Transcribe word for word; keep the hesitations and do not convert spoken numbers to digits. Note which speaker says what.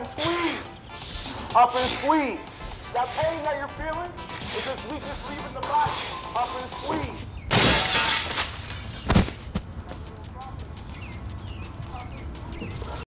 Speaker 1: and squeeze. Up and squeeze. That pain that you're feeling is just weakness leaving the body. Up and squeeze.